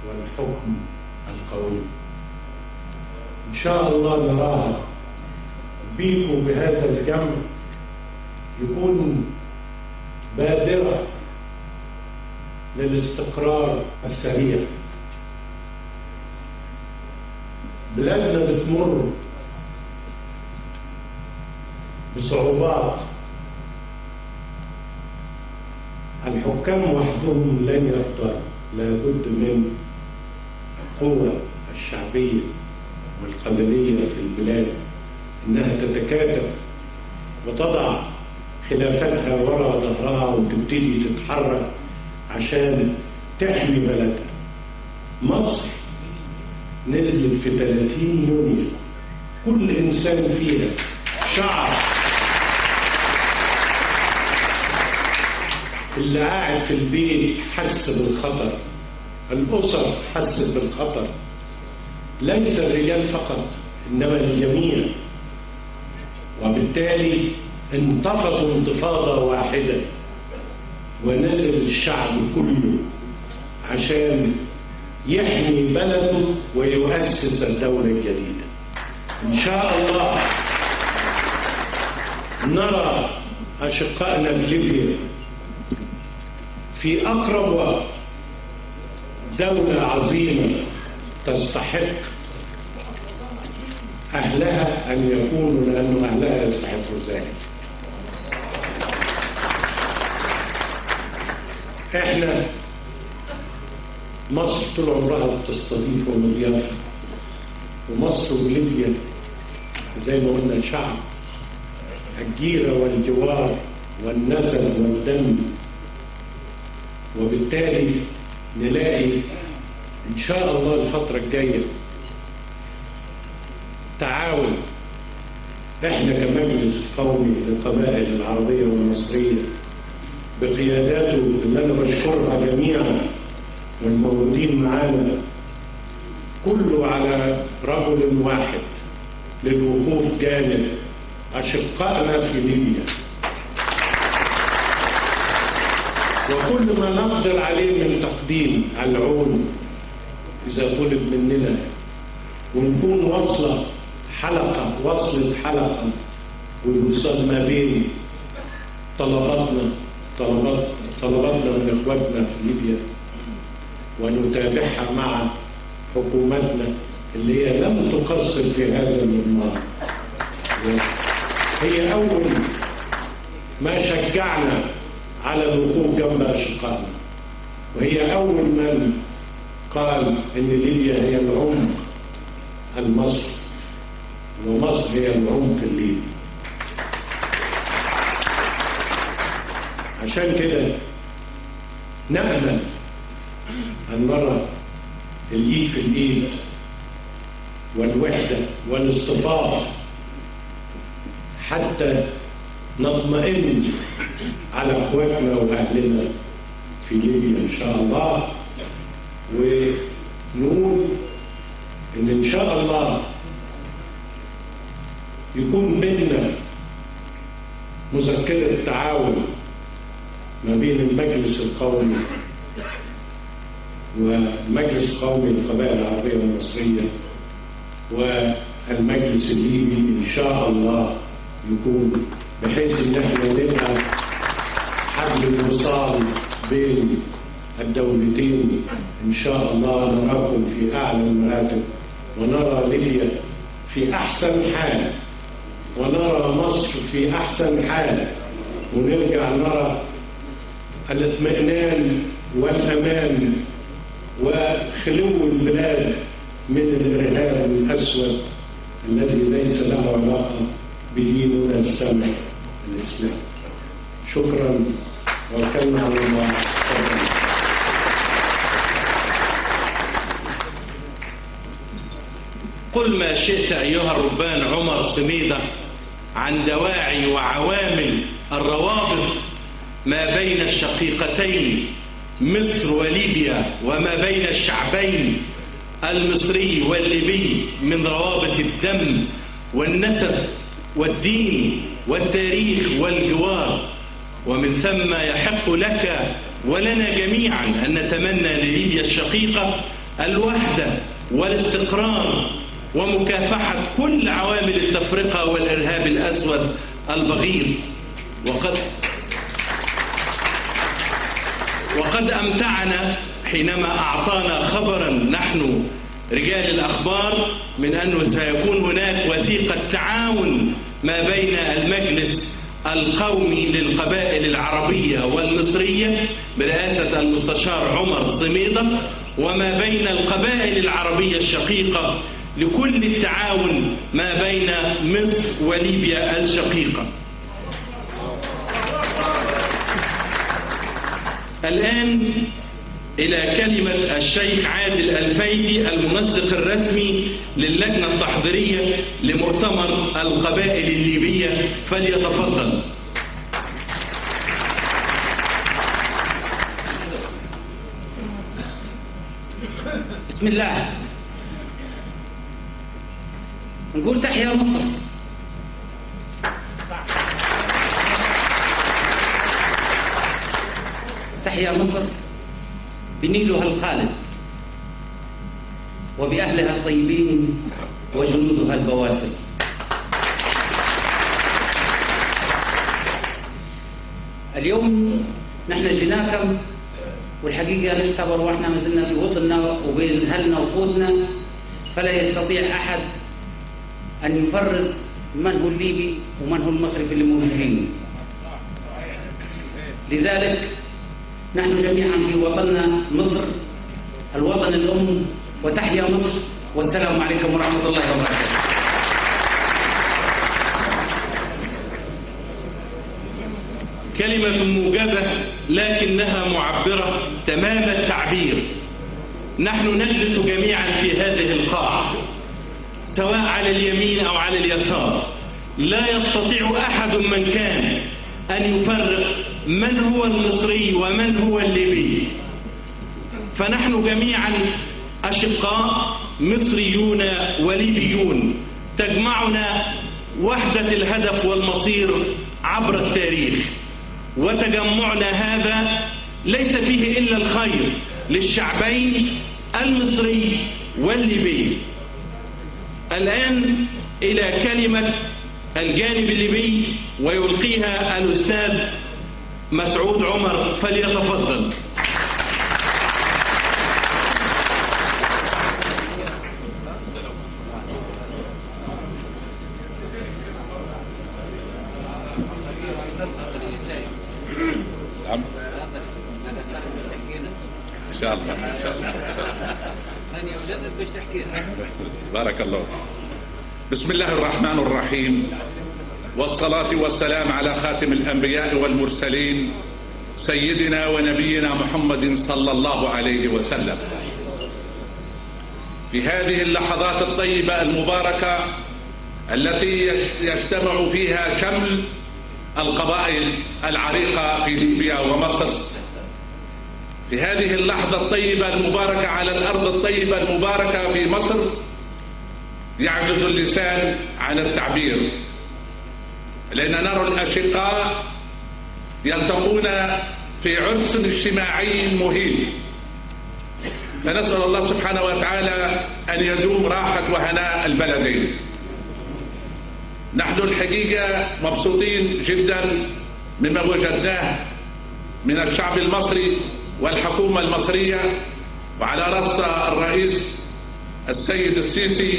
والحكم القوي. إن شاء الله نراها بيكم بهذا الجمع يكون بادرة للاستقرار السريع. بلادنا بتمر بصعوبات، الحكام وحدهم لن يقدروا، لابد من القوة الشعبية والقبلية في البلاد إنها تتكاتف وتضع خلافاتها وراء ظهرها وتبتدي تتحرك عشان تحمي بلدها. مصر نزلت في 30 يونيو، كل إنسان فيها شعر، اللي قاعد في البيت حس بالخطر، الأسر حست بالخطر، ليس الرجال فقط إنما الجميع. وبالتالي انتفضوا انتفاضة واحدة ونزل الشعب كله عشان يحمي بلده ويؤسس الدولة الجديدة. إن شاء الله نرى أشقائنا في ليبيا في أقرب وقت دولة عظيمة تستحق أهلها أن يكونوا، لأن أهلها يستحقوا ذلك. إحنا مصر طول عمرها بتستضيف ومضيافة، ومصر وليبيا زي ما قلنا شعب، الجيرة والجوار والنسب والدم. وبالتالي نلاقي إن شاء الله الفترة الجاية تعاون إحنا كمجلس قومي للقبائل العربية والمصرية بقياداته اللي أنا بشكرها جميعا والموجودين معانا، كله على رجل واحد للوقوف جانب أشقائنا في ليبيا، وكل ما نقدر عليه من تقديم العون إذا طلب مننا، ونكون وصلة حلقة والوصال ما بين طلباتنا من إخواتنا في ليبيا، ونتابعها مع حكومتنا اللي هي لم تقصر في هذا المضمار. هي أول ما شجعنا على الوقوف جنب أشقائنا، وهي أول من قال إن ليبيا هي العمق المصري ومصر هي العمق الليبي. عشان كده نأمل أن نرى الإيد في الإيد والوحدة والاصطفاف حتى نطمئن على أخواتنا وأهلنا في ليبيا إن شاء الله، ونقول إن شاء الله يكون بيننا مذكرة تعاون ما بين المجلس القومي والمجلس القومي للقبائل العربية والمصرية والمجلس الليبي إن شاء الله، يكون بحيث إن احنا نبقى حبل الوصال بين الدولتين. إن شاء الله نراكم في أعلى المراتب، ونرى ليبيا في أحسن حال، ونرى مصر في أحسن حال، ونرجع نرى الاطمئنان والأمان وخلو البلاد من الإرهاب الأسود الذي ليس له علاقة بديننا السمح الإسلام. شكرا وكلنا على الله. قل ما شئت أيها الربان عمر سميدة عن دواعي وعوامل الروابط ما بين الشقيقتين مصر وليبيا، وما بين الشعبين المصري والليبي من روابط الدم والنسب والدين والتاريخ والجوار. ومن ثم يحق لك ولنا جميعا أن نتمنى لليبيا الشقيقة الوحدة والاستقرار ومكافحة كل عوامل التفرقة والإرهاب الأسود البغيض. وقد أمتعنا حينما أعطانا خبرا نحن رجال الأخبار من أنه سيكون هناك وثيقة تعاون ما بين المجلس القومي للقبائل العربية والمصرية برئاسة المستشار عمر صميدة وما بين القبائل العربية الشقيقة لكل التعاون ما بين مصر وليبيا الشقيقة. الآن إلى كلمة الشيخ عادل الفايدي المنسق الرسمي للجنة التحضيرية لمؤتمر القبائل الليبية، فليتفضل. بسم الله. نقول تحيا مصر. تحيا مصر بنيلها الخالد وبأهلها الطيبين وجنودها البواسل. اليوم نحن جيناكم والحقيقة نحسب أرواحنا ما زلنا في وطننا وبين أهلنا وفوتنا، فلا يستطيع أحد أن يفرز من هو الليبي ومن هو المصري في اللي موجودين. لذلك نحن جميعا في وطننا مصر الوطن الأم، وتحيا مصر، والسلام عليكم ورحمة الله وبركاته. كلمة موجزة لكنها معبرة تمام التعبير. نحن نجلس جميعا في هذه القاعة سواء على اليمين أو على اليسار، لا يستطيع أحد من كان أن يفرق من هو المصري ومن هو الليبي، فنحن جميعا أشقاء مصريون وليبيون، تجمعنا وحدة الهدف والمصير عبر التاريخ، وتجمعنا هذا ليس فيه إلا الخير للشعبين المصري والليبي. الآن إلى كلمة الجانب الليبي ويلقيها الأستاذ مسعود عمر، فليتفضل. إن شاء الله إن شاء الله بارك الله. بسم الله الرحمن الرحيم، والصلاة والسلام على خاتم الأنبياء والمرسلين سيدنا ونبينا محمد صلى الله عليه وسلم. في هذه اللحظات الطيبة المباركة التي يجتمع فيها شمل القبائل العريقة في ليبيا ومصر، في هذه اللحظة الطيبة المباركة على الأرض الطيبة المباركة في مصر، يعجز اللسان عن التعبير، لأن نرى الأشقاء يلتقون في عرس اجتماعي مهيب، فنسأل الله سبحانه وتعالى أن يدوم راحة وهناء البلدين. نحن الحقيقة مبسوطين جدا مما وجدناه من الشعب المصري والحكومة المصرية، وعلى رأس الرئيس السيد السيسي.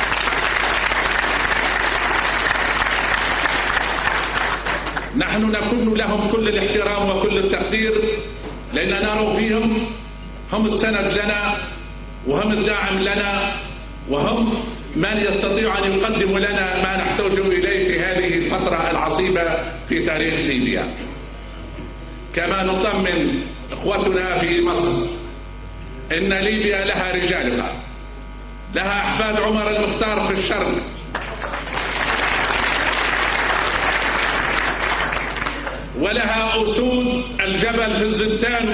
نحن نكون لهم كل الاحترام وكل التقدير، لأن نرى فيهم هم السند لنا وهم الداعم لنا وهم من يستطيع أن يقدم لنا ما نحتاج إليه في هذه الفترة العصيبة في تاريخ ليبيا. كما نطمن إخوتنا في مصر إن ليبيا لها رجالها، لها أحفاد عمر المختار في الشرق، ولها أسود الجبل في الزنتان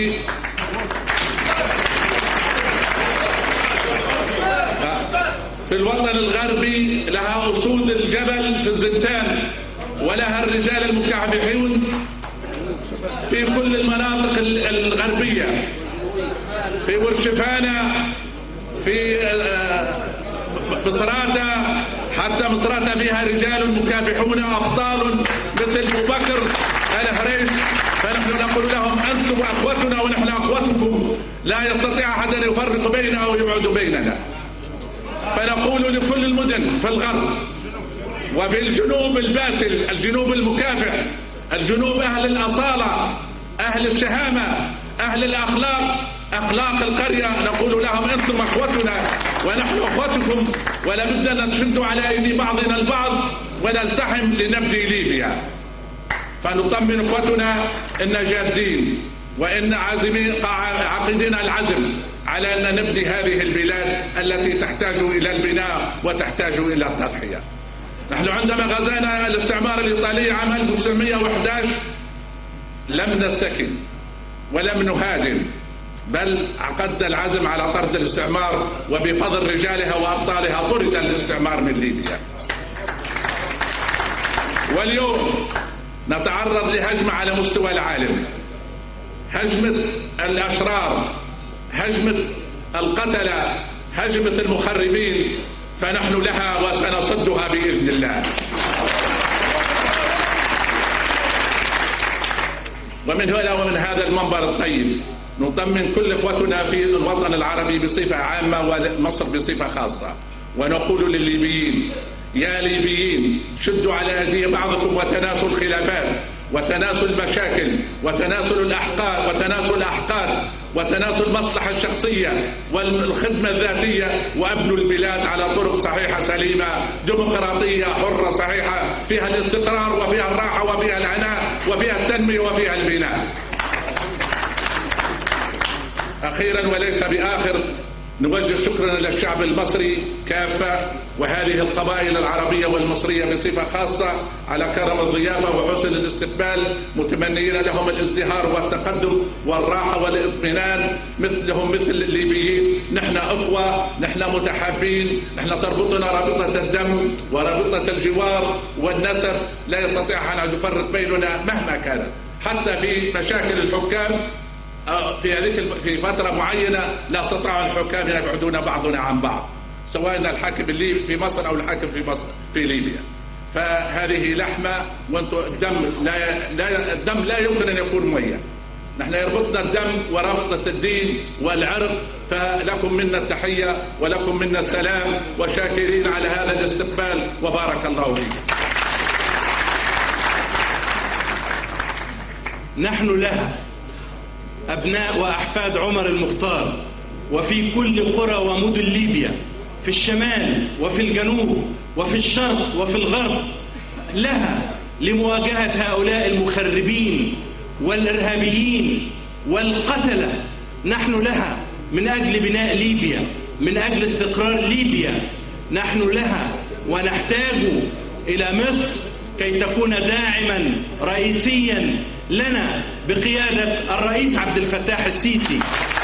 في الوطن الغربي، لها أسود الجبل في الزنتان، ولها الرجال المكافحون في كل المناطق الغربية. في ورشفانة، في مصراتة، حتى مصراتة فيها رجال مكافحون أبطال مثل أبو بكر الهريش. فنحن نقول لهم أنتم أخوتنا ونحن أخوتكم، لا يستطيع أحد أن يفرق بيننا أو يبعد بيننا. فنقول لكل المدن في الغرب وفي الجنوب الباسل، الجنوب المكافح، الجنوب أهل الأصالة، أهل الشهامة، أهل الأخلاق، أخلاق القرية، نقول لهم أنتم أخوتنا ونحن أخوتكم، ولا بد أن نشد على أيدي بعضنا البعض ونلتحم لنبني ليبيا. فنطمن أخوتنا إن جادين وإن عاقدين العزم على أن نبني هذه البلاد التي تحتاج إلى البناء وتحتاج إلى التضحية. نحن عندما غزانا الاستعمار الإيطالي عام 1911 لم نستكن ولم نهادن، بل عقدنا العزم على طرد الاستعمار، وبفضل رجالها وأبطالها طرد الاستعمار من ليبيا. واليوم نتعرض لهجمة على مستوى العالم، هجمة الأشرار، هجمة القتلة، هجمة المخربين، فنحن لها وسنصدها بإذن الله. ومن هذا المنبر الطيب نطمن كل إخوتنا في الوطن العربي بصفة عامة ومصر بصفة خاصة، ونقول للليبيين: يا ليبيين، شدوا على أيدي بعضكم وتناسوا الخلافات وتناسوا المشاكل وتناسوا الأحقاد وتناسوا المصلحة الشخصية والخدمة الذاتية، وأبنوا البلاد على طرق صحيحة سليمة ديمقراطية حرة صحيحة، فيها الاستقرار وفيها الراحة وفيها العناء وفيها التنمية وفيها البناء. أخيرا وليس بآخر، نوجه شكرا للشعب المصري كافة وهذه القبائل العربية والمصرية بصفة خاصة على كرم الضيافة وحسن الاستقبال، متمنيين لهم الازدهار والتقدم والراحة والاطمئنان مثلهم مثل الليبيين. نحن أخوة، نحن متحابين، نحن تربطنا رابطة الدم ورابطة الجوار والنسب، لا يستطيع أن يفرق بيننا مهما كانت. حتى في مشاكل الحكام في فترة معينة لا استطاع الحكام أن يبعدون بعضنا عن بعض، سواء الحاكم الليبي في مصر أو الحاكم في ليبيا. فهذه لحمة، وانتم الدم لا يمكن أن يكون مميز. نحن يربطنا الدم ورابطة الدين والعرق، فلكم منا التحية ولكم منا السلام، وشاكرين على هذا الاستقبال، وبارك الله فيكم. نحن لها أبناء وأحفاد عمر المختار، وفي كل قرى ومدن ليبيا، في الشمال وفي الجنوب وفي الشرق وفي الغرب، لها لمواجهة هؤلاء المخربين والإرهابيين والقتلة. نحن لها من أجل بناء ليبيا، من أجل استقرار ليبيا. نحن لها ونحتاج إلى مصر كي تكون داعما رئيسيا لنا بقيادة الرئيس عبد الفتاح السيسي،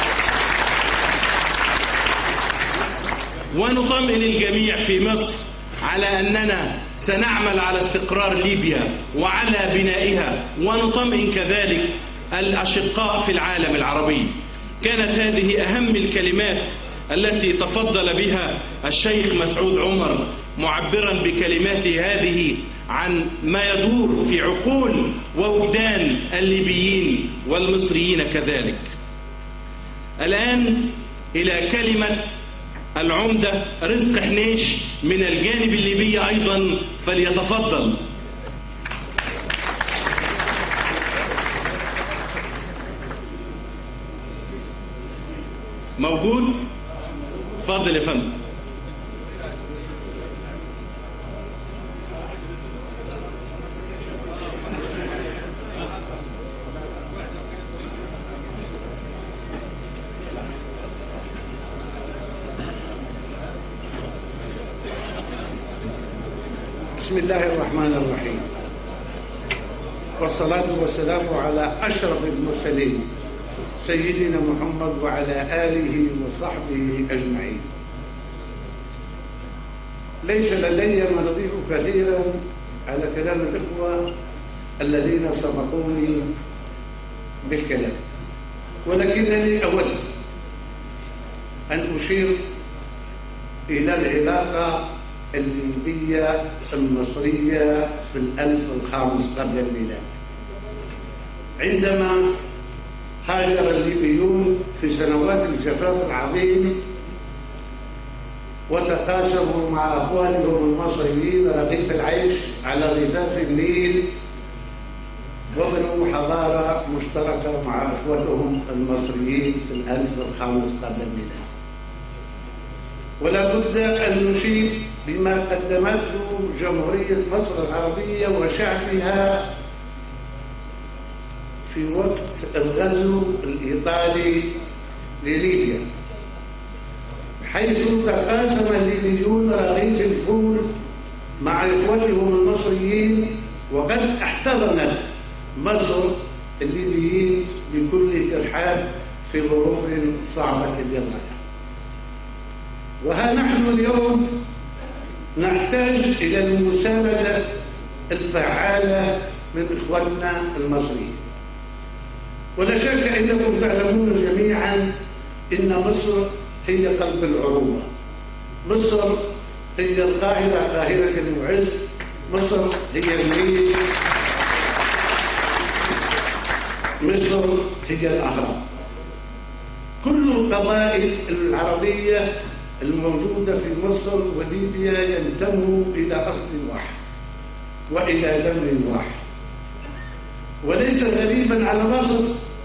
ونطمئن الجميع في مصر على أننا سنعمل على استقرار ليبيا وعلى بنائها، ونطمئن كذلك الأشقاء في العالم العربي. كانت هذه أهم الكلمات التي تفضل بها الشيخ مسعود عمر، معبرا بكلماته هذه عن ما يدور في عقول ووجدان الليبيين والمصريين كذلك. الآن إلى كلمة العمدة رزق حنيش من الجانب الليبي أيضا، فليتفضل. موجود؟ تفضل يا فندم. بسم الله الرحمن الرحيم، والصلاة والسلام على أشرف المرسلين سيدنا محمد وعلى آله وصحبه أجمعين. ليس لدي ما نضيف كثيرا على كلام الإخوة الذين سبقوني بالكلام، ولكنني أود أن أشير إلى العلاقة الليبية المصرية في 1005 قبل الميلاد، عندما هاجر الليبيون في سنوات الجفاف العظيم وتقاسموا مع أخوانهم المصريين رغيف العيش على ضفاف النيل، وبنوا حضارة مشتركة مع أخوتهم المصريين في 1005 قبل الميلاد. ولا بد أن نشيد بما قدمته جمهورية مصر العربية وشعبها في وقت الغزو الإيطالي لليبيا، حيث تقاسم الليبيون رغيف الفول مع إخوتهم المصريين، وقد احتضنت مصر الليبيين بكل ترحاب في ظروف صعبة للغاية. وها نحن اليوم نحتاج إلى المساندة الفعالة من إخواننا المصريين. ولا شك أنكم تعلمون جميعا إن مصر هي قلب العروبة، مصر هي القاهرة، قاهرة المعز، مصر هي النيل، مصر هي الأهرام. كل القبائل العربية الموجودة في مصر وليبيا ينتموا إلى أصل واحد وإلى دم واحد، وليس غريبا على مصر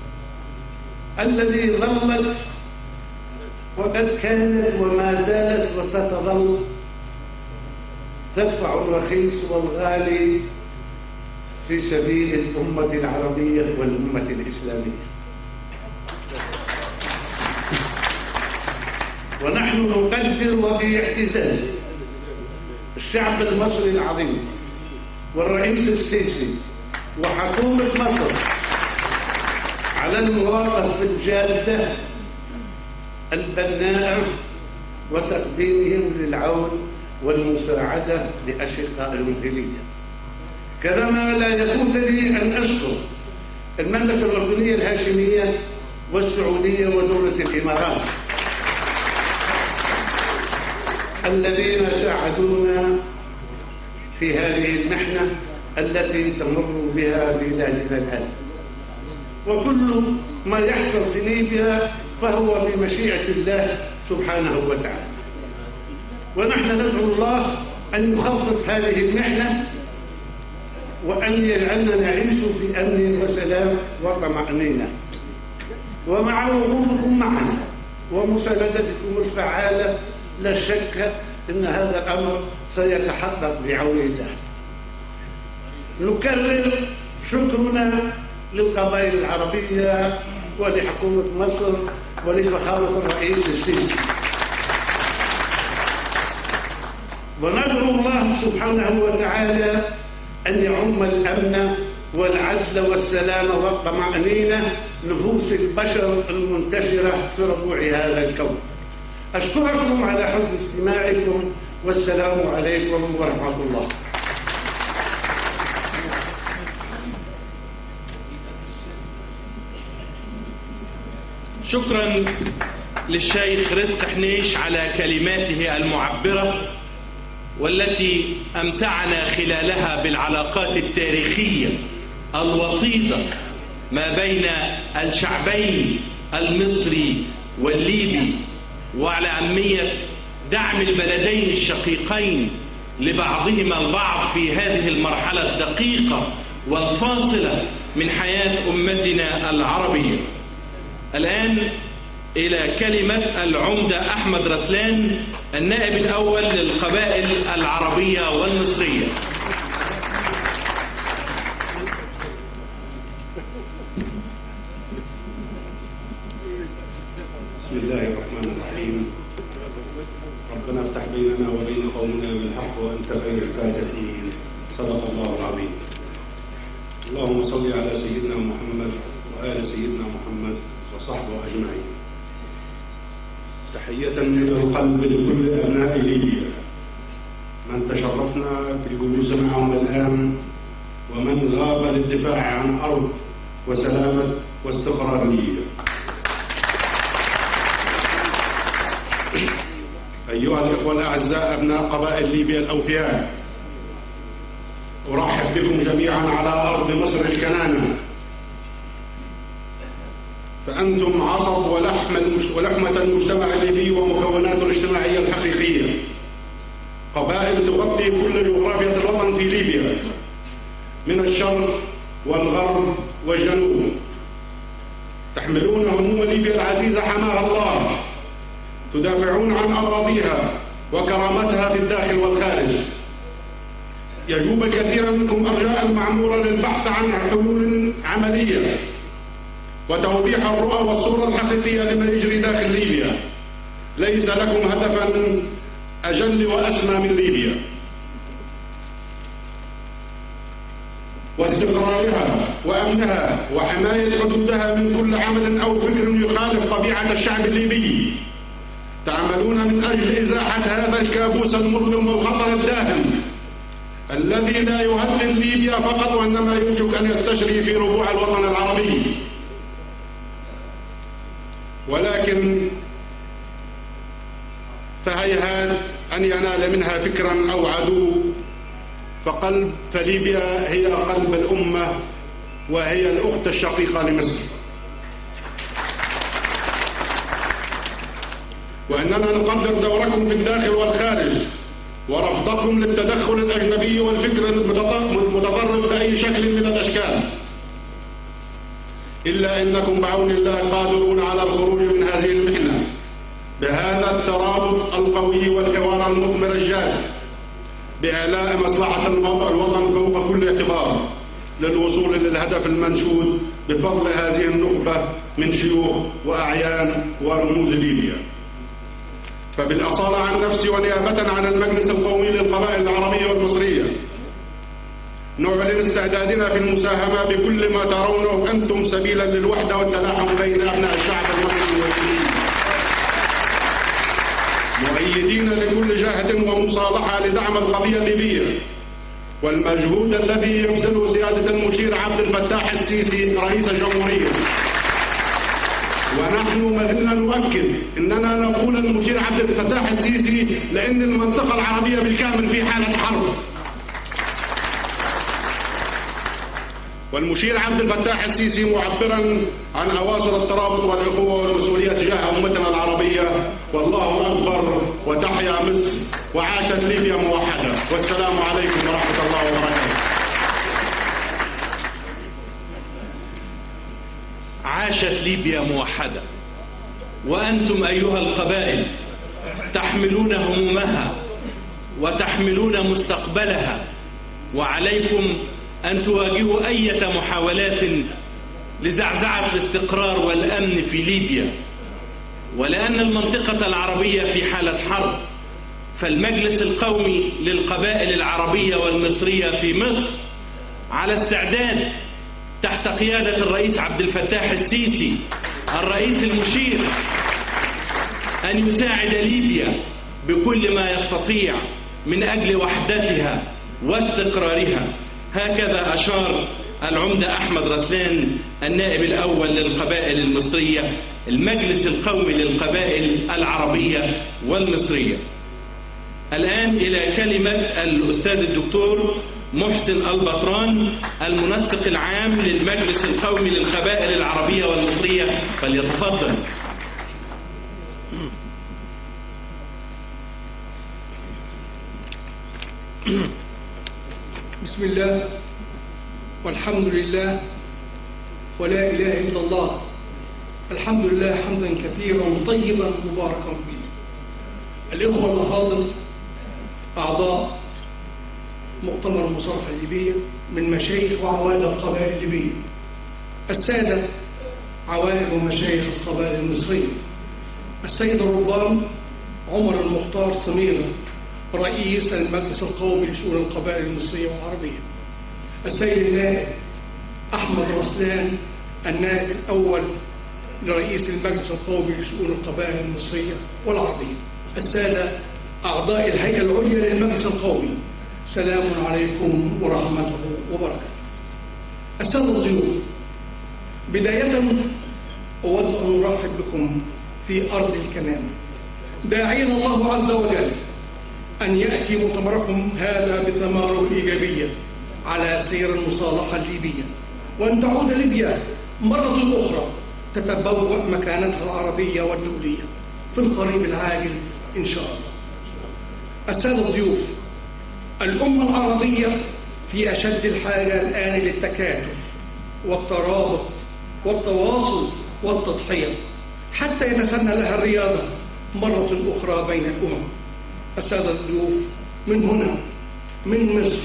الذي ظلت وقد كانت وما زالت وستظل تدفع الرخيص والغالي في سبيل الأمة العربية والأمة الإسلامية. ونحن نقدر وباعتزاز الشعب المصري العظيم والرئيس السيسي وحكومة مصر على المواقف الجادة البناءة وتقديمهم للعون والمساعدة لأشقائهم في ليبيا. كما لا يفوت لي أن أشكر المملكة الأردنية الهاشمية والسعودية ودولة الإمارات الذين ساعدونا في هذه المحنة التي تمر بها بلادنا الآن. وكل ما يحصل في ليبيا فهو بمشيئة الله سبحانه وتعالى، ونحن ندعو الله أن يخفف هذه المحنة وأن يجعلنا نعيش في أمن وسلام وطمأنينة. ومع وقوفكم معنا ومساندتكم الفعالة لا شك أن هذا الأمر سيتحقق بعون الله. نكرر شكرنا للقبائل العربية ولحكومة مصر ولفخامة الرئيس السيسي، وندعو الله سبحانه وتعالى أن يعم الأمن والعدل والسلام والطمأنينة نفوس البشر المنتشرة في ربوع هذا الكون. أشكركم على حسن استماعكم، والسلام عليكم ورحمة الله. شكرا للشيخ رزق حنيش على كلماته المعبرة والتي أمتعنا خلالها بالعلاقات التاريخية الوطيدة ما بين الشعبين المصري والليبي، وعلى أهمية دعم البلدين الشقيقين لبعضهما البعض في هذه المرحلة الدقيقة والفاصلة من حياة أمتنا العربية. الآن إلى كلمة العمدة أحمد رسلان، النائب الأول للقبائل العربية والمصرية. بسم الله الرحمن الرحيم. ربنا افتح بيننا وبين قومنا بالحق وأنت خير الفاتحين. صدق الله العظيم. اللهم صل على سيدنا محمد وآل سيدنا محمد وصحبه أجمعين. تحية من القلب لكل أبناء ليبيا من تشرفنا بالجلوس معهم الآن ومن غاب للدفاع عن أرض وسلامة واستقرار ليبيا. أيها الإخوة الأعزاء أبناء قبائل ليبيا الأوفياء، أرحب بكم جميعا على أرض مصر الكنانة، فأنتم عصب ولحمة المجتمع الليبي ومكوناته الاجتماعية الحقيقية، قبائل تغطي كل جغرافية الوطن في ليبيا من الشرق والغرب والجنوب، تحملون هموم ليبيا العزيزة حماها الله، تدافعون عن أراضيها وكرامتها في الداخل والخارج. يجوب الكثير منكم أرجاء معمورة للبحث عن حلول عملية وتوضيح الرؤى والصورة الحقيقية لما يجري داخل ليبيا. ليس لكم هدفا أجل وأسمى من ليبيا واستقرارها وأمنها وحماية حدودها من كل عمل أو فكر يخالف طبيعة الشعب الليبي. تعملون من أجل إزاحة هذا الكابوس المظلم والخطر الداهم الذي لا يهدد ليبيا فقط، وإنما يوشك أن يستشري في ربوع الوطن العربي. ولكن فهيهات أن ينال منها فكرا أو عدو، فليبيا هي قلب الأمة وهي الأخت الشقيقة لمصر، وإننا نقدر دوركم في الداخل والخارج ورفضكم للتدخل الأجنبي والفكر المتطرف بأي شكل من الأشكال، إلا أنكم بعون الله قادرون على الخروج من هذه المحنة بهذا الترابط القوي والحوار المثمر الجاد، بإعلاء مصلحة الوطن فوق كل اعتبار للوصول للهدف المنشود بفضل هذه النخبة من شيوخ وأعيان ورموز ليبيا. فبالأصالة عن نفسي ونيابة عن المجلس القومي للقبائل العربية والمصرية نعلن استعدادنا في المساهمة بكل ما ترونه أنتم سبيلا للوحدة والتلاحم بين أبناء الشعب المصري والمسلمين، مؤيدين لكل جهد ومصالحة لدعم القضية الليبية والمجهود الذي يبذله سيادة المشير عبد الفتاح السيسي رئيس الجمهورية. ونحن ما زلنا نؤكد أننا نقول المشير عبد الفتاح السيسي لأن المنطقة العربية بالكامل في حالة حرب، والمشير عبد الفتاح السيسي معبرا عن أواصر الترابط والأخوة والمسؤولية تجاه أمتنا العربية. والله أكبر وتحيا مصر وعاشت ليبيا موحدة، والسلام عليكم ورحمة الله وبركاته. عاشت ليبيا موحدة، وأنتم أيها القبائل تحملون همومها وتحملون مستقبلها، وعليكم أن تواجهوا أي محاولات لزعزعة الاستقرار والأمن في ليبيا. ولأن المنطقة العربية في حالة حرب، فالمجلس القومي للقبائل العربية والمصرية في مصر على استعداد تحت قيادة الرئيس عبد الفتاح السيسي الرئيس المشير أن يساعد ليبيا بكل ما يستطيع من أجل وحدتها واستقرارها. هكذا أشار العمدة أحمد رسلان النائب الأول للقبائل المصرية المجلس القومي للقبائل العربية والمصرية. الآن إلى كلمة الأستاذ الدكتور محسن البطران المنسق العام للمجلس القومي للقبائل العربية والمصرية، فليتفضل. بسم الله والحمد لله ولا إله إلا الله. الحمد لله حمدا كثيرا طيبا مباركا فيه. الإخوة الأفاضل أعضاء مؤتمر المصالحة الليبية من مشايخ وعوائل القبائل الليبية، السادة عوائل ومشايخ القبائل المصرية، السيد الربان عمر المختار سميرة رئيس المجلس القومي لشؤون القبائل المصرية والعربية، السيد النائب أحمد رسلان النائب الأول لرئيس المجلس القومي لشؤون القبائل المصرية والعربية، السادة أعضاء الهيئة العليا للمجلس القومي، سلام عليكم ورحمته وبركاته. السادة الضيوف، بداية أود أن أرحب بكم في أرض الكنانة، داعيا الله عز وجل أن يأتي مؤتمركم هذا بثماره الإيجابية على سير المصالحة الليبية، وأن تعود ليبيا مرة أخرى تتبوأ مكانتها العربية والدولية في القريب العاجل إن شاء الله. السادة الضيوف، الأمة العربية في أشد الحاجة الآن للتكاتف والترابط والتواصل والتضحية حتى يتسنى لها الرياضة مرة أخرى بين الأمم. السادة الضيوف، من هنا من مصر،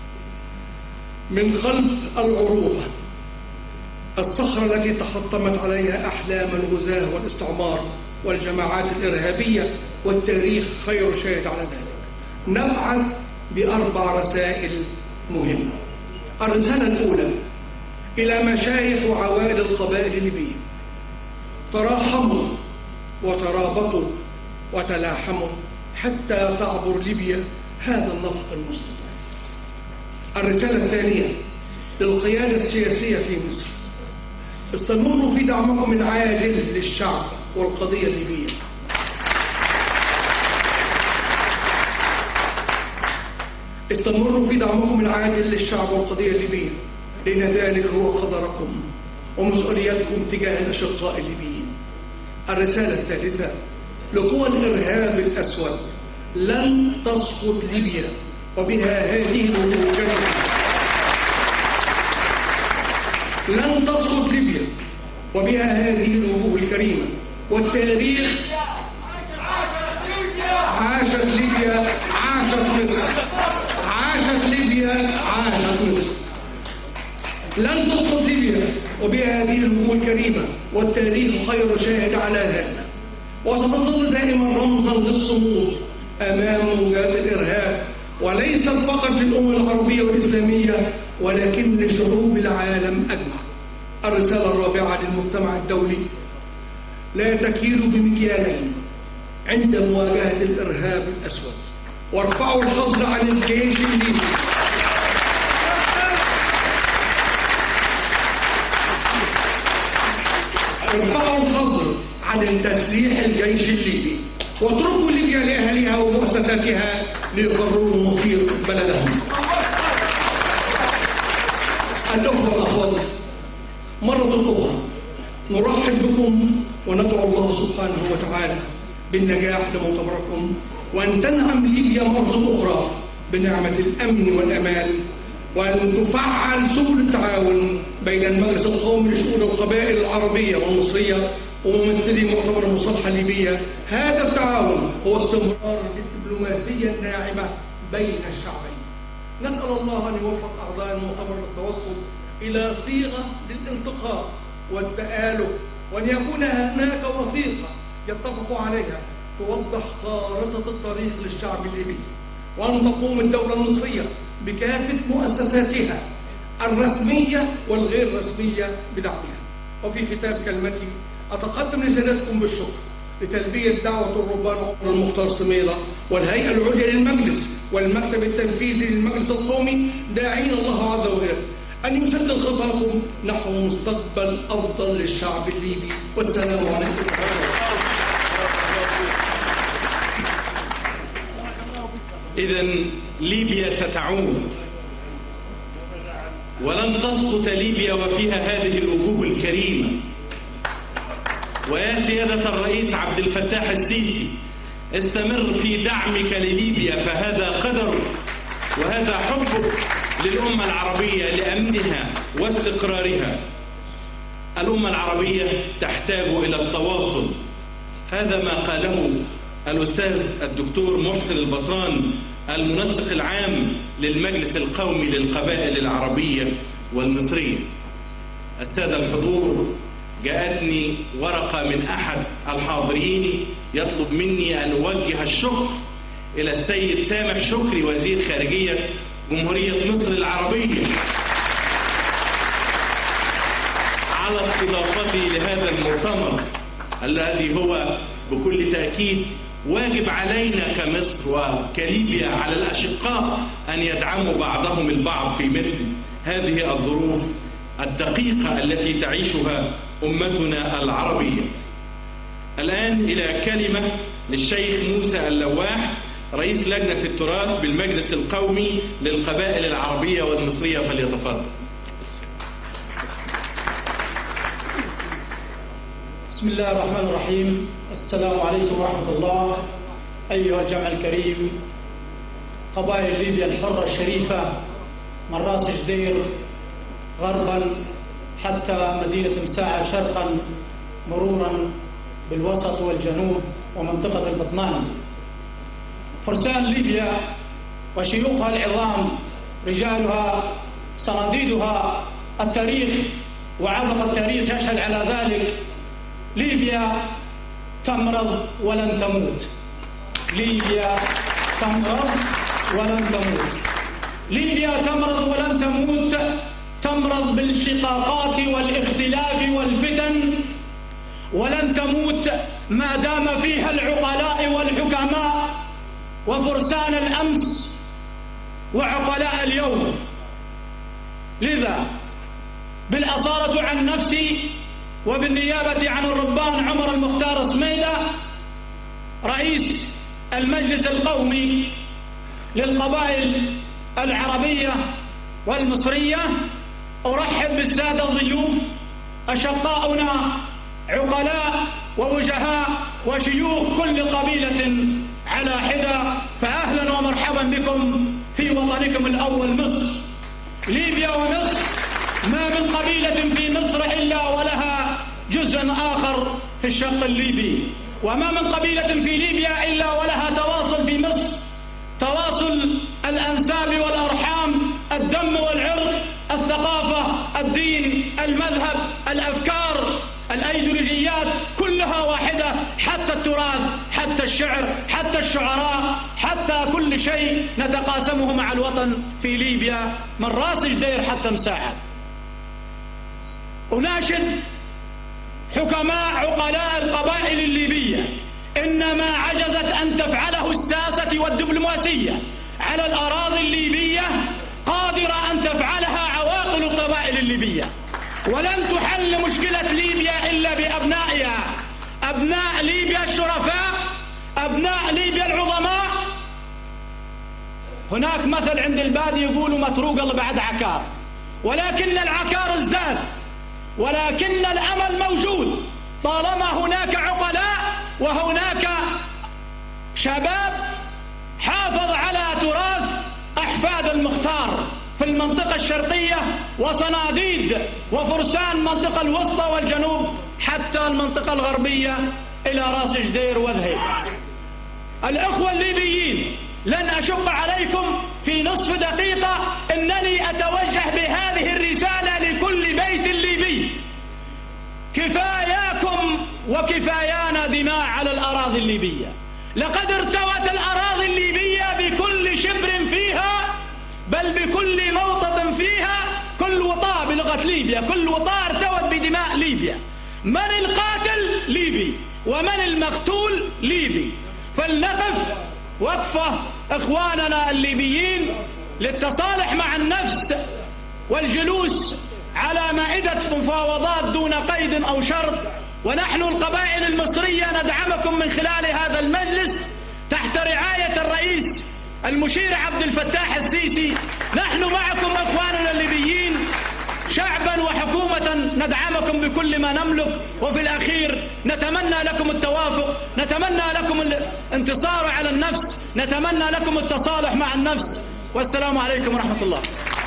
من قلب العروبة، الصخرة التي تحطمت عليها أحلام الغزاة والاستعمار والجماعات الإرهابية والتاريخ خير شاهد على ذلك، نبعث ب4 رسائل مهمة. الرسالة الأولى إلى مشايخ وعوائل القبائل الليبية: تراحموا وترابطوا وتلاحموا حتى تعبر ليبيا هذا النفق المستطيل. الرسالة الثانية للقيادة السياسية في مصر: استمروا في دعمكم العادل للشعب والقضية الليبية. استمروا في دعمكم العادل للشعب والقضية الليبية، لأن ذلك هو قدركم ومسؤوليتكم تجاه الأشقاء الليبيين. الرسالة الثالثة لقوى الإرهاب الأسود: لن تسقط ليبيا، وبها هذه الوجوه الكريمة. لن تسقط ليبيا وبها هذه الوجوه الكريمة، والتاريخ عاشت ليبيا عاشت مصر، عاشت ليبيا عاشت مصر. لن تسقط ليبيا وبها هذه الوجوه الكريمة، والتاريخ خير شاهد على هذا، وستظل دائما رمزا للصمود أمام موجات الإرهاب، وليس فقط للأمة العربية والإسلامية ولكن لشعوب العالم أجمع. الرسالة الرابعة للمجتمع الدولي: لا تكيلوا بمكيالين عند مواجهة الإرهاب الأسود، وارفعوا الحظر عن الجيش الليبي. ارفعوا الحظر عن تسليح الجيش الليبي، واتركوا ليبيا لأهلها ومؤسساتها ليقرروا مصير بلدهم. الأخوة الأفاضل، مرة أخرى نرحب بكم وندعو الله سبحانه وتعالى بالنجاح لمؤتمركم، وأن تنعم ليبيا مرة أخرى بنعمة الأمن والأمان، وأن تفعل سبل التعاون بين المجلس القومي لشؤون القبائل العربية والمصرية وممثلي مؤتمر المصالحة الليبية. هذا التعاون هو استمرار للدبلوماسية الناعمة بين الشعبين. نسأل الله أن يوفق أعضاء المؤتمر للتوصل إلى صيغة للالتقاء والتآلف، وأن يكون هناك وثيقة يتفق عليها توضح خارطة الطريق للشعب الليبي، وأن تقوم الدولة المصرية بكافة مؤسساتها الرسمية والغير رسمية بدعمها. وفي ختام كلمتي أتقدم لسادتكم بالشكر لتلبية دعوة الرهبان عمر المختار سميلة والهيئة العليا للمجلس والمكتب التنفيذي للمجلس القومي، داعين الله عز وجل أن يسدد خطاكم نحو مستقبل أفضل للشعب الليبي. والسلام عليكم. إذن ليبيا ستعود، ولن تسقط ليبيا وفيها هذه الوجوه الكريمة. ويا سيادة الرئيس عبد الفتاح السيسي، استمر في دعمك لليبيا، فهذا قدرك وهذا حبك للأمة العربية لأمنها واستقرارها. الأمة العربية تحتاج إلى التواصل، هذا ما قاله الأستاذ الدكتور محسن البطران المنسق العام للمجلس القومي للقبائل العربية والمصرية. السادة الحضور، جاءتني ورقة من أحد الحاضرين يطلب مني أن أوجه الشكر إلى السيد سامح شكري وزير خارجية جمهورية مصر العربية على استضافتي لهذا المؤتمر الذي هو بكل تأكيد واجب علينا كمصر وكليبيا على الأشقاء أن يدعموا بعضهم البعض في مثل هذه الظروف الدقيقة التي تعيشها أمتنا العربية. الآن إلى كلمة للشيخ موسى اللواح رئيس لجنة التراث بالمجلس القومي للقبائل العربية والمصرية، فليتفضل. بسم الله الرحمن الرحيم. السلام عليكم ورحمة الله. أيها الجمع الكريم، قبائل ليبيا الحرة الشريفة من راس جدير غربا حتى مدينة مساعد شرقا، مرورا بالوسط والجنوب ومنطقة البطنان، فرسان ليبيا وشيوخها العظام، رجالها صناديدها، التاريخ وعبق التاريخ يشهد على ذلك. ليبيا تمرض ولن تموت، ليبيا تمرض ولن تموت، ليبيا تمرض ولن تموت، تمرض بالشقاقات والاختلاف والفتن، ولن تموت ما دام فيها العقلاء والحكماء وفرسان الأمس وعقلاء اليوم. لذا بالأصالة عن نفسي وبالنيابة عن الربان عمر المختار سميدة رئيس المجلس القومي للقبائل العربية والمصرية، أرحب بالسادة الضيوف أشقاؤنا عقلاء ووجهاء وشيوخ كل قبيلة على حدة، فأهلا ومرحبا بكم في وطنكم الأول مصر. ليبيا ومصر ما من قبيلة في مصر إلا ولها جزء آخر في الشق الليبي، وما من قبيلة في ليبيا إلا ولها تواصل في مصر، تواصل الأنساب والأرحام، الدم والعرق، الثقافة، الدين، المذهب، الأفكار، الأيديولوجيات، كلها واحدة، حتى التراث، حتى الشعر، حتى الشعراء، حتى كل شيء نتقاسمه مع الوطن في ليبيا من راس جدير حتى مساعد. أناشد حكماء عقلاء القبائل الليبية، إنما عجزت أن تفعله الساسة والدبلوماسية على الأراضي الليبية قادرة أن تفعلها عواقل القبائل الليبية، ولن تحل مشكلة ليبيا إلا بأبنائها، أبناء ليبيا الشرفاء، أبناء ليبيا العظماء. هناك مثل عند البادي يقولوا متروق الله بعد عكار، ولكن العكار ازداد، ولكن الأمل موجود طالما هناك عقلاء وهناك شباب حافظ على تراث أحفاد المختار في المنطقة الشرقية وصناديد وفرسان المنطقة الوسطى والجنوب حتى المنطقة الغربية إلى راس جدير وذهيب. الأخوة الليبيين، لن أشق عليكم في نصف دقيقة إنني أتوجه بهذه الرسالة لكل بيت ليبي: كفاياكم وكفايانا دماء على الأراضي الليبية. لقد ارتوت الأراضي الليبية بكل شبر فيها، بل بكل موطن فيها، كل وطاء بلغة ليبيا، كل وطاء ارتوت بدماء ليبيا. من القاتل؟ ليبي، ومن المقتول؟ ليبي. فلنقف وقفة إخواننا الليبيين للتصالح مع النفس والجلوس على مائدة مفاوضات دون قيد أو شرط. ونحن القبائل المصرية ندعمكم من خلال هذا المجلس تحت رعاية الرئيس المشير عبد الفتاح السيسي. نحن معكم إخواننا الليبيين، شعبا وحكومة ندعمكم بكل ما نملك، وفي الأخير نتمنى لكم التوافق، نتمنى لكم الانتصار على النفس، نتمنى لكم التصالح مع النفس. والسلام عليكم ورحمة الله.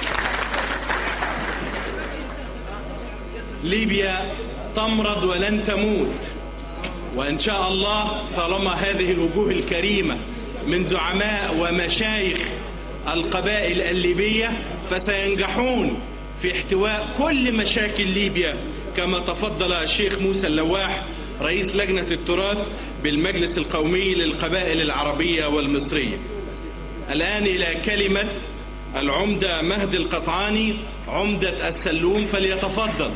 ليبيا تمرض ولن تموت، وإن شاء الله طالما هذه الوجوه الكريمة من زعماء ومشايخ القبائل الليبية فسينجحون في احتواء كل مشاكل ليبيا، كما تفضل الشيخ موسى اللواح رئيس لجنة التراث بالمجلس القومي للقبائل العربية والمصرية. الآن إلى كلمة العمدة مهدي القطعاني عمدة السلوم، فليتفضل.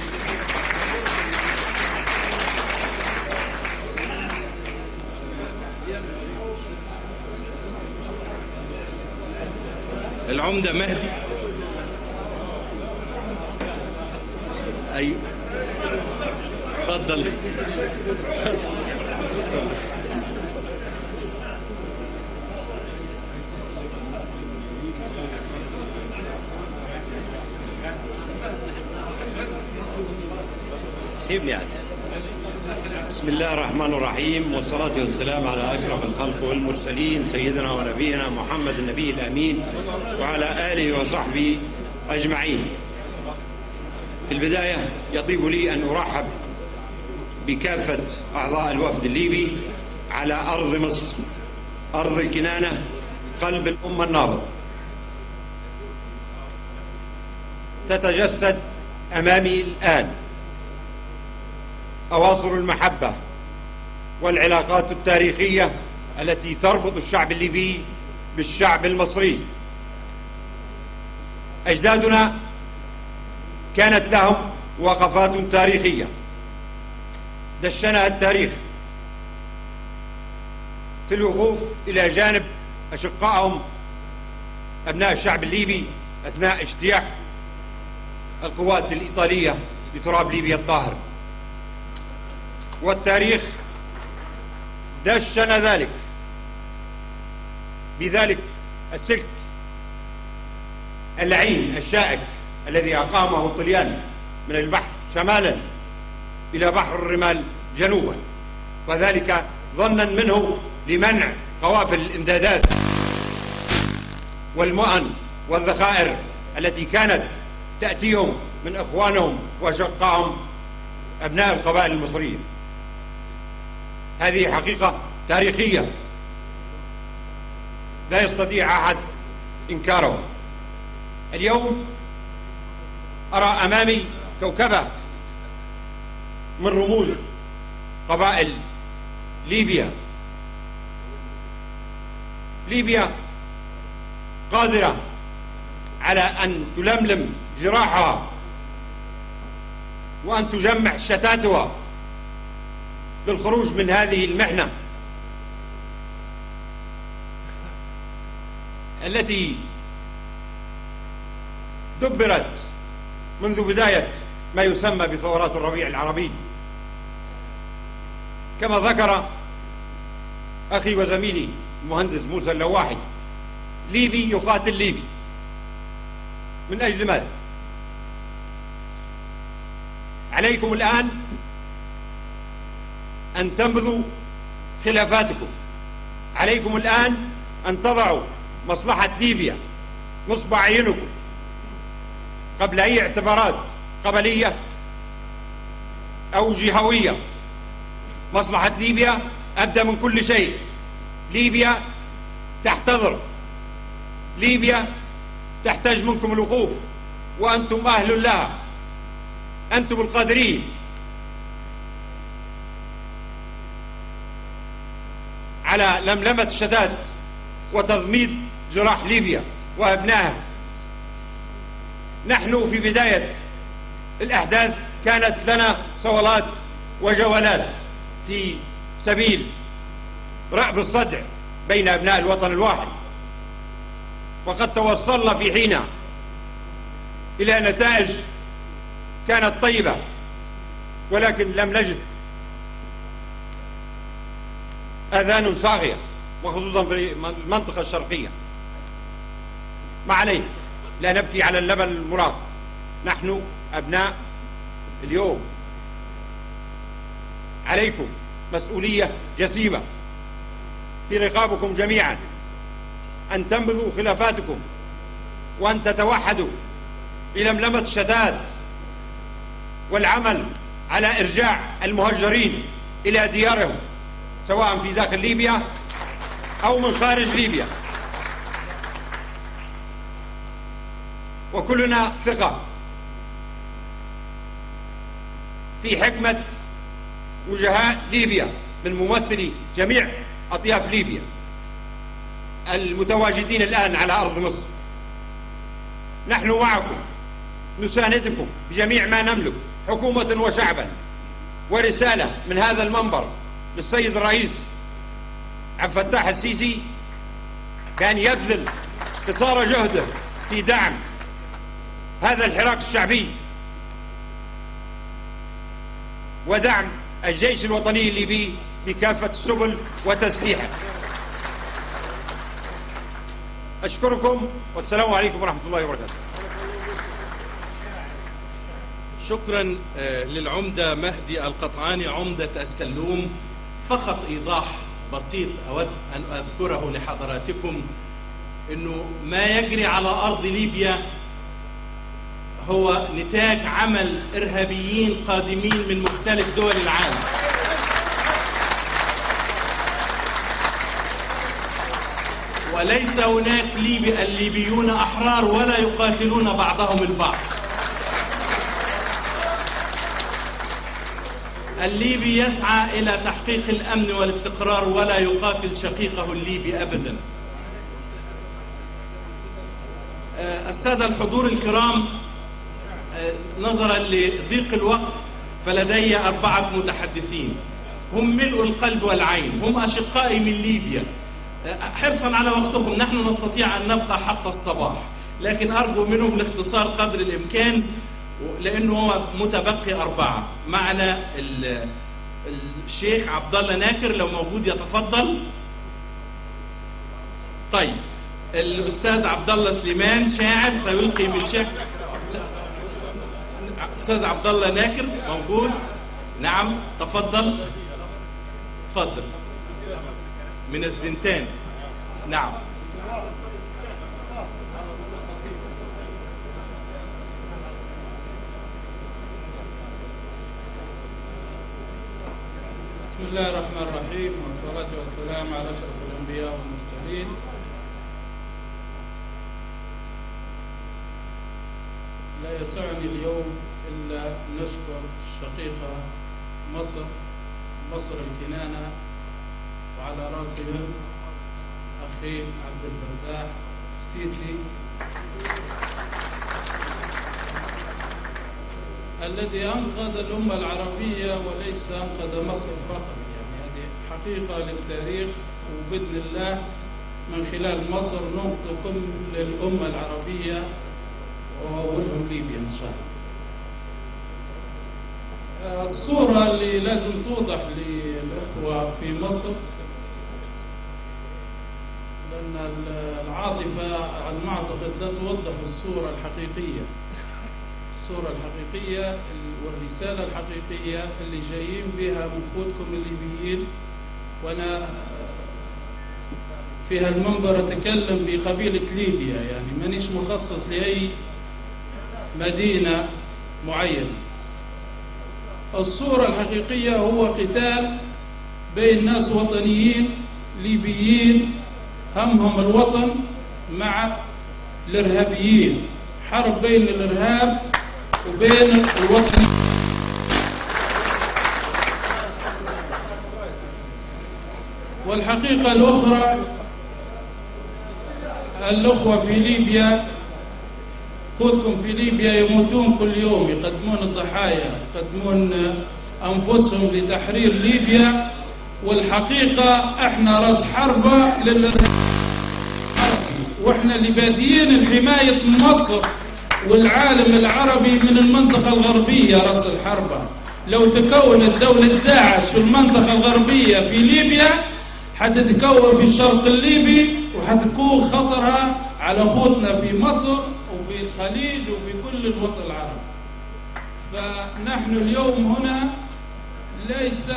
العمدة مهدي. أيوة، تفضل. سيبني يعني. بسم الله الرحمن الرحيم، والصلاة والسلام على أشرف الخلق والمرسلين سيدنا ونبينا محمد النبي الأمين وعلى آله وصحبه أجمعين. في البداية يطيب لي أن أرحب بكافة أعضاء الوفد الليبي على أرض مصر، أرض الكنانة، قلب الأمة النابض. تتجسد أمامي الآن أواصر المحبة والعلاقات التاريخية التي تربط الشعب الليبي بالشعب المصري. أجدادنا كانت لهم وقفات تاريخية دشنها التاريخ في الوقوف إلى جانب أشقائهم أبناء الشعب الليبي أثناء اجتياح القوات الإيطالية لتراب ليبيا الطاهر. والتاريخ دشن ذلك بذلك السلك اللعين الشائك الذي أقامه الطليان من البحر شمالا إلى بحر الرمال جنوبا، وذلك ظنا منه لمنع قوافل الإمدادات والمؤن والذخائر التي كانت تأتيهم من إخوانهم وأشقائهم أبناء القبائل المصرية. هذه حقيقة تاريخية لا يستطيع أحد إنكاره. اليوم أرى أمامي كوكبة من رموز قبائل ليبيا. ليبيا قادرة على أن تلملم جراحها وأن تجمع شتاتها للخروج من هذه المحنة التي دبرت منذ بداية ما يسمى بثورات الربيع العربي. كما ذكر أخي وزميلي المهندس موسى اللواحي، ليبي يقاتل ليبي. من أجل ماذا؟ عليكم الآن أن تنبذوا خلافاتكم، عليكم الآن أن تضعوا مصلحة ليبيا نصب أعينكم قبل أي اعتبارات قبلية أو جهوية. مصلحة ليبيا أبدأ من كل شيء. ليبيا تحتضر، ليبيا تحتاج منكم الوقوف، وأنتم أهل لها، أنتم القادرين. على لملمة الشتات وتضميد جراح ليبيا وأبنائها. نحن في بداية الأحداث كانت لنا صولات وجولات في سبيل رأب الصدع بين أبناء الوطن الواحد، وقد توصلنا في حين إلى نتائج كانت طيبة، ولكن لم نجد آذان صاغية، وخصوصا في المنطقة الشرقية. ما عليه، لا نبكي على اللبن المراق. نحن أبناء اليوم، عليكم مسؤولية جسيمة في رقابكم جميعا، أن تنبذوا خلافاتكم وأن تتوحدوا بلملمة الشتات والعمل على إرجاع المهجرين إلى ديارهم، سواء في داخل ليبيا أو من خارج ليبيا. وكلنا ثقة في حكمة وجهاء ليبيا من ممثلي جميع أطياف ليبيا المتواجدين الآن على أرض مصر. نحن معكم، نساندكم بجميع ما نملك حكومة وشعبا. ورسالة من هذا المنبر للسيد الرئيس عبد الفتاح السيسي كان يبذل قصارى جهده في دعم هذا الحراك الشعبي ودعم الجيش الوطني الليبي بكافة السبل وتسليحه. أشكركم والسلام عليكم ورحمة الله وبركاته. شكرا للعمدة مهدي القطعاني عمدة السلوم. فقط إيضاح بسيط أود أن أذكره لحضراتكم، أنه ما يجري على أرض ليبيا هو نتاج عمل إرهابيين قادمين من مختلف دول العالم. وليس هناك الليبيون أحرار ولا يقاتلون بعضهم البعض. الليبي يسعى إلى تحقيق الأمن والاستقرار ولا يقاتل شقيقه الليبي أبدا. السادة الحضور الكرام، نظرا لضيق الوقت فلدي 4 متحدثين هم ملء القلب والعين، هم أشقائي من ليبيا. حرصا على وقتكم، نحن نستطيع أن نبقى حتى الصباح، لكن أرجو منهم الاختصار قدر الإمكان لأنه هو متبقي 4. معنا الشيخ عبد الله ناكر، لو موجود يتفضل. طيب، الأستاذ عبد الله سليمان شاعر سيلقي من شعر. أستاذ عبد الله ناكر موجود؟ نعم، تفضل. تفضل من الزنتان. نعم. بسم الله الرحمن الرحيم، والصلاة والسلام على أشرف الأنبياء والمرسلين. لا يسعني اليوم إلا نشكر الشقيقة مصر الكنانة، وعلى رأسهم أخي عبد الفتاح السيسي الذي أنقذ الأمة العربية وليس أنقذ مصر فقط. يعني هذه حقيقة للتاريخ، وبإذن الله من خلال مصر ننقذكم للأمة العربية وأولهم ليبيا إن شاء الله. الصورة اللي لازم توضح للإخوة في مصر، لأن العاطفة على المعتقد لا توضح الصورة الحقيقية. الصورة الحقيقية والرسالة الحقيقية اللي جايين بها من اخوتكم الليبيين. وأنا في هالمنبر أتكلم بقبيلة ليبيا، يعني مانيش مخصص لأي مدينة معينة. الصورة الحقيقية هو قتال بين ناس وطنيين ليبيين همهم الوطن مع الإرهابيين، حرب بين الإرهاب وبين الوطن. والحقيقة الأخرى، الأخوة في ليبيا، أخوتكم في ليبيا يموتون كل يوم، يقدمون الضحايا، يقدمون أنفسهم لتحرير ليبيا. والحقيقة احنا راس حربة للإرهاب، واحنا اللي بادئين حماية مصر والعالم العربي من المنطقة الغربية راس الحربة. لو تكونت دولة داعش في المنطقة الغربية في ليبيا حتتكون في الشرق الليبي، وحتكون خطرها على أخوتنا في مصر وفي الخليج وفي كل الوطن العربي. فنحن اليوم هنا ليس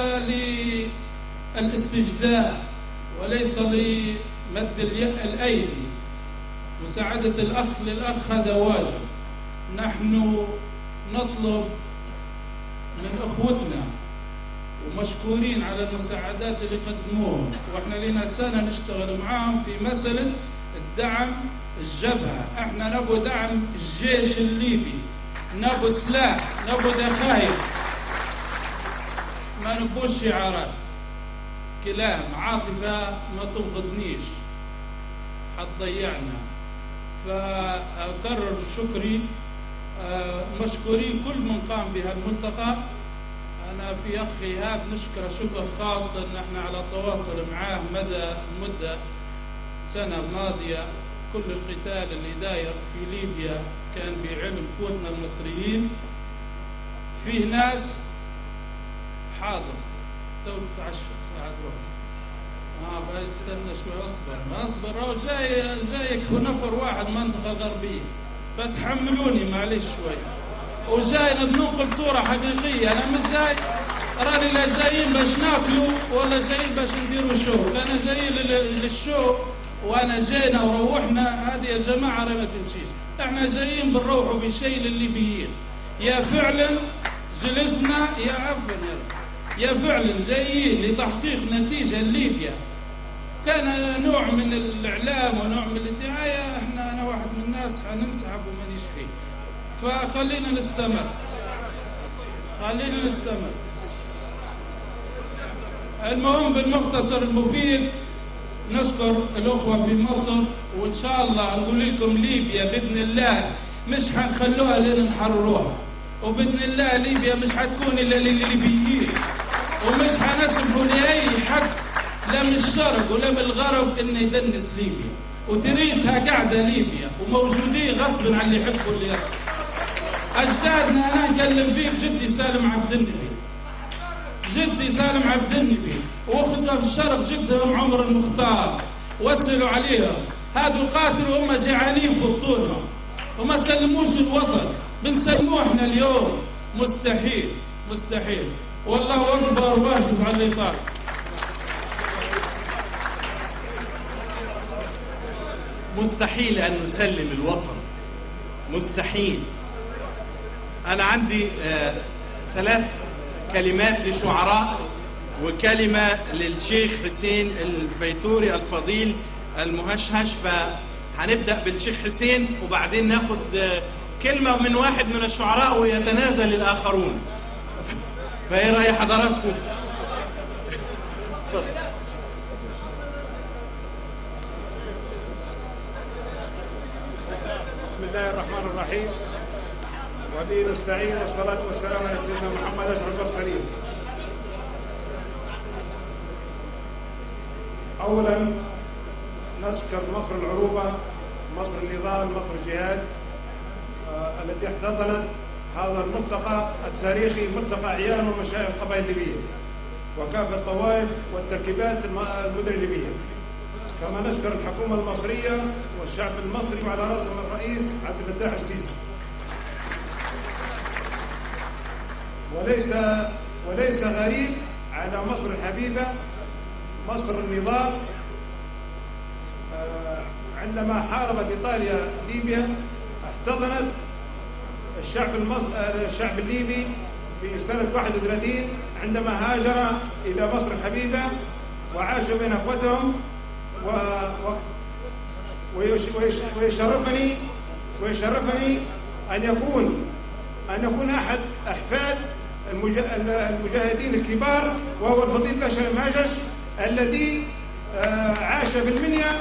للاستجداء وليس لمد الأيدي، مساعدة الأخ للأخ هذا واجب. نحن نطلب من أخوتنا ومشكورين على المساعدات اللي قدموها، وإحنا لنا سنة نشتغل معاهم في مسألة الدعم الجبهة. إحنا نبغى دعم الجيش الليبي، نبغى سلاح، نبغى دخايل، ما نبغوش شعارات، كلام عاطفة ما تنقذنيش، حتضيعنا. فأكرر شكري، مشكورين كل من قام بها الملتقى. أنا في أخي إيهاب نشكر شكر خاص، لأن احنا على تواصل معاه مدة سنة ماضية. كل القتال اللي داير في ليبيا كان بعلم اخوتنا المصريين. فيه ناس حاضر تو تعشى ساعة روح، بس استنى شوي، اصبر راهو جايك نفر واحد منطقة غربية، فتحملوني معلش شوي. وجاي بننقل صورة حقيقية. أنا مش جاي راني لا جايين باش ناكلوا ولا جايين باش نديروا شو. أنا جاي للشو وأنا جينا وروحنا. هذه يا جماعة ما تمشيش. احنا جايين بنروحوا بشيء للليبيين. يا فعلا جلسنا يا فعلا جايين لتحقيق نتيجة لليبيا. كان نوع من الإعلام ونوع من الدعاية. أنا واحد من الناس حننسحب ومانيش فيه. فخلينا نستمر. المهم بالمختصر المفيد نشكر الأخوة في مصر، وإن شاء الله نقول لكم ليبيا بإذن الله مش حنخلوها لين نحرروها، وبإذن الله ليبيا مش حتكون إلا للليبيين، ومش حنسمحوا لأي حد لا من الشرق ولا من الغرب إنه يدنس ليبيا، وتريسها قاعدة ليبيا وموجودين غصبا عن اللي يحبوا اللي يرضوا. أجدادنا أنا أكلم فيك جدي سالم عبد النبي واخذوا في الشرق جدهم عمر المختار، وصلوا عليهم. هادو قاتلوا هم جعانين في بطونهم وما سلموش الوطن. بنسلموه احنا اليوم؟ مستحيل. والله أكبر واسف على الإطار. مستحيل أن نسلم الوطن، مستحيل. أنا عندي 3 كلمات لشعراء وكلمة للشيخ حسين الفيتوري الفضيل المهشهش. فهنبدأ بالشيخ حسين وبعدين ناخد كلمة من واحد من الشعراء ويتنازل الآخرون. فإيه رأي حضراتكم؟ بسم الله الرحمن الرحيم، وبه نستعين، والصلاة والسلام على سيدنا محمد أشرف المرسلين. أولا نشكر مصر العروبة، مصر النضال، مصر الجهاد التي احتضنت هذا الملتقى التاريخي، ملتقى أعيان ومشايخ القبائل الليبية وكافة الطوائف والتركيبات المدن الليبية. كما نشكر الحكومة المصرية والشعب المصري وعلى رأسهم الرئيس عبد الفتاح السيسي. وليس غريب على مصر الحبيبة، مصر النضال. عندما حاربت إيطاليا ليبيا احتضنت الشعب الليبي في سنة 31 عندما هاجر إلى مصر الحبيبة وعاشوا بين أخوتهم. ويشرفني أن يكون أحد أحفاد المجاهدين الكبار، وهو الفضيل باشا المهجش الذي عاش في المنيا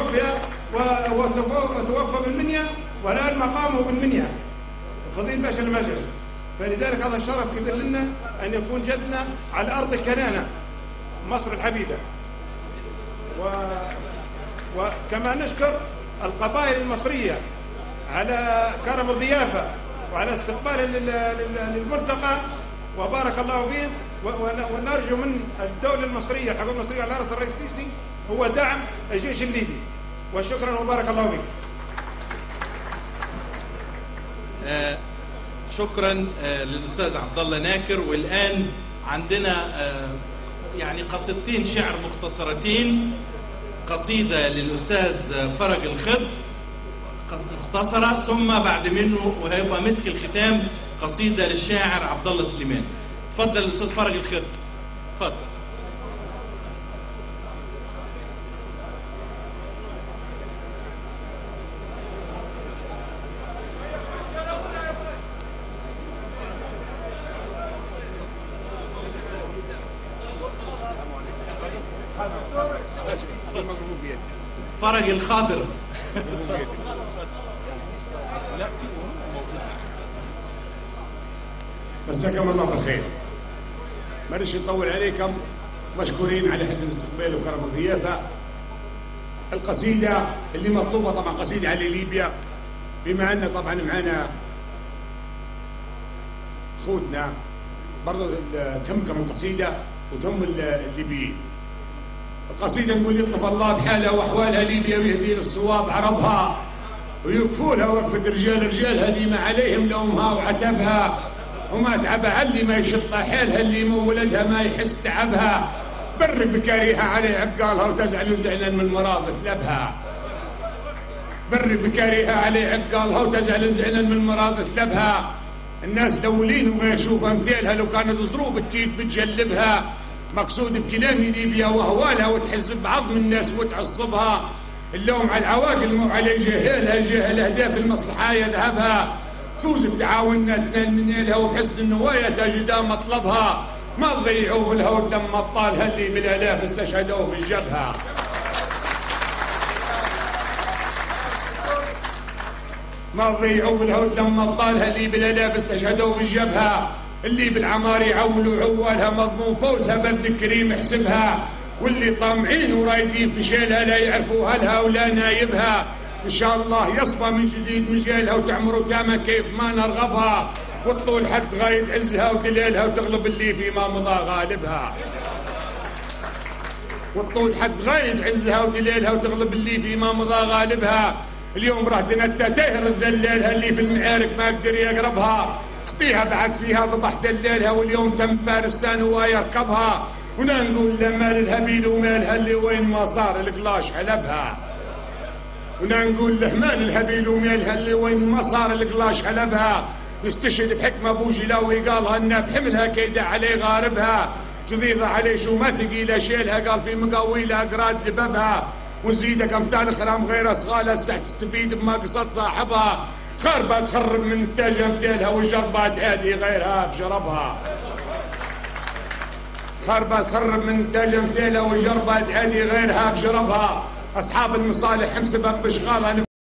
وتوفى بالمنيا والآن مقامه بالمنيا، الفضيل باشا المهجش. فلذلك هذا الشرف كبير لنا أن يكون جدنا على أرض الكنانة مصر الحبيبة. وكما نشكر القبائل المصرية على كرم الضيافة وعلى استقبال للملتقى، وبارك الله فيهم. ونرجو من الدولة المصرية، الحكومة المصرية على رأس الرئيس السيسي، هو دعم الجيش الليبي. وشكرا وبارك الله فيك. شكرا للأستاذ عبد الله ناكر. والآن عندنا يعني قصيدتين شعر مختصرتين. قصيدة للأستاذ فرج الخضر مختصرة، ثم بعد منه وهيبقى مسك الختام قصيدة للشاعر عبد الله سليمان. تفضل الأستاذ فرج الخضر، تفضل. فرج الخاضر. مساكم الله بالخير. ما نش نطول عليكم، مشكورين على حسن الاستقبال وكرم الضيافه. القصيده اللي مطلوبه طبعا قصيده على ليبيا، بما ان طبعا معنا خوتنا برضه تهمكم القصيده وتهم الليبيين. القصيده نقول: يطلف الله بحالها واحوالها ليبيا ويهدي للصواب عربها، ويكفولها وقفة رجال هذه ما عليهم لومها وعتبها، وما تعبها اللي ما يشط حيلها، اللي مو ولدها ما يحس تعبها. بر بكاريها عليه عقالها وتزعل زعلا من مرض ثلبها. بر بكاريها عليه عقالها وتزعل زعلا من مرض ثلبها. الناس دولين وما يشوف امثالها، لو كانت ضروب التيت بتجلبها. مقصود بكلامي ليبيا واهوالها وتحز بعظم الناس وتعصبها. اللوم على العواقل مو على جهالها، جاهل اهداف المصلحه يذهبها. تفوز بتعاوننا تنال منالها وبحسن النوايا تجدها مطلبها. ما تضيعوا لها والدم مطالها اللي بالالاف استشهدوا في الجبهه. ما تضيعوا لها والدم مطالها اللي بالالاف استشهدوا في الجبهه. اللي بالعمار يعولوا عوالها مضمون فوزها بد الكريم يحسبها. واللي طامعين ورايدين في شيلها لا يعرفوا هلها ولا نايبها. ان شاء الله يصفى من جديد مجالها وتعمر تامة كيف ما نرغبها. وطول حد غايد عزها ودليلها وتغلب اللي فيما مضى غالبها. وطول حد غايد عزها ودليلها وتغلب اللي فيما مضى غالبها. اليوم راح تنتى تهر دليلها اللي في المعارك ما قدر يقربها. خطيها بعد فيها ضبح دليلها واليوم تم فارسان ويركبها. هنا نقول لمال الهبيل ومالها اللي وين ما صار القلاش حلبها. هنا نقول لمال الهبيل ومالها اللي وين ما صار القلاش حلبها. يستشهد بحكمة بوجلاوي قالها إنها بحملها كيدة عليه غاربها. جديدة عليه شو ما ثقيلة شيلها قال في مقاويلها قراد لبابها. ونزيدك أمثال خرام غير أصغالها السح تستفيد بما قصد صاحبها. خربة تخرب من إنتاج أمثالها وجربات هذه غيرها بشربها. خربة تخرب من إنتاج أمثالها وجربات هذه غيرها بشربها. أصحاب المصالح حمسبك بشغالها